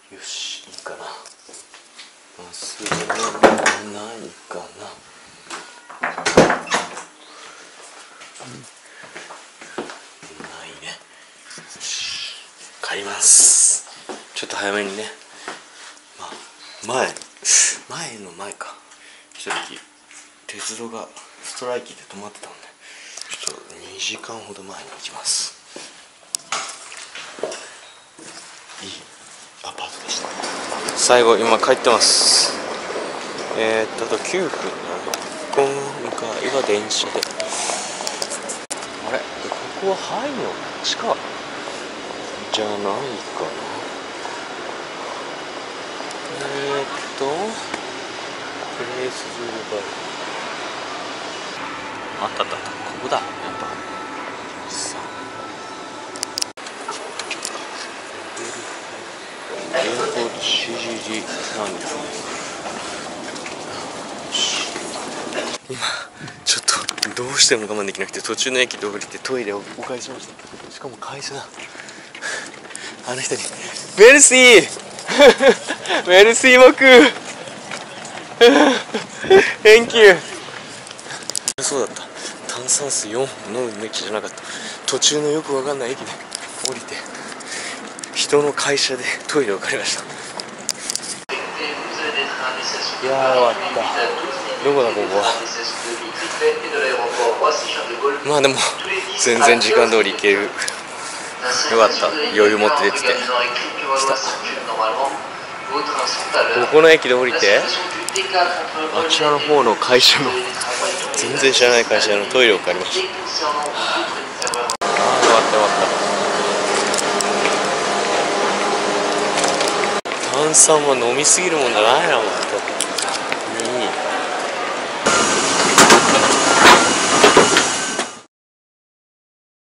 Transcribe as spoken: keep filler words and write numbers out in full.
よし、いいかな。まっすぐはないかな。ないね。よし、帰ります。ちょっと早めにね。まあ前前の前か。ちょっと鉄道がストライキで止まってたので、ちょっとにじかんほど前に行きます。いいアパートでした。最後今帰ってます。えー、っとあときゅうふんなの。今回は電車で、あれここは入るのこっちかじゃないかな。えー、っとプレイスズルバル、あったあったあった、ここだ。やっぱさエアポート シージージー なんですね。今ちょっとどうしても我慢できなくて、途中の駅で降りてトイレをお借りしました。しかも会社だ。あの人にメルシーメルシー僕Thank you。 そうだった、炭酸水よんほん飲むべきじゃなかった。途中のよくわかんない駅で降りて人の会社でトイレを借りました。いやー終わった。どこだここは。まあでも全然時間通り行ける。よかった、余裕持って出ててきた。ここの駅で降りてあちらの方の会社の全然知らない会社のトイレを借りました。ああ終わった終わった。炭酸は飲みすぎるもんじゃないな、もう。